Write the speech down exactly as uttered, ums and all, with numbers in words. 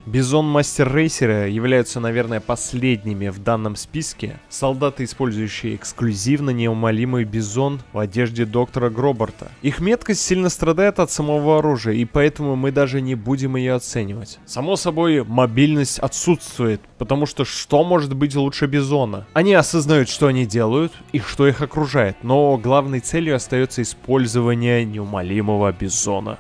Бизон Мастер Рейсера являются, наверное, последними в данном списке. Солдаты, использующие эксклюзивно неумолимый бизон в одежде доктора Гробарта. Их меткость сильно страдает от самого оружия, и поэтому мы даже не будем ее оценивать. Само собой, мобильность отсутствует, потому что что может быть лучше бизона? Они осознают, что они делают и что их окружает, но главной целью остается использование неумолимого бизона.